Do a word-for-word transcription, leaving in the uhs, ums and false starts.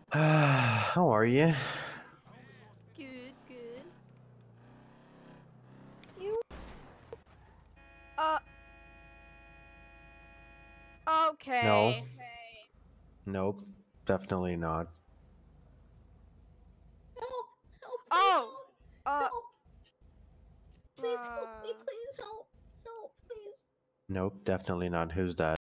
How are you? Good, good. You Uh, No. okay. Nope. Definitely not. help! Help! Please Oh, help! uh, Help! Please help me! uh, Please help! Help! Please! Nope. Definitely not. Who's that?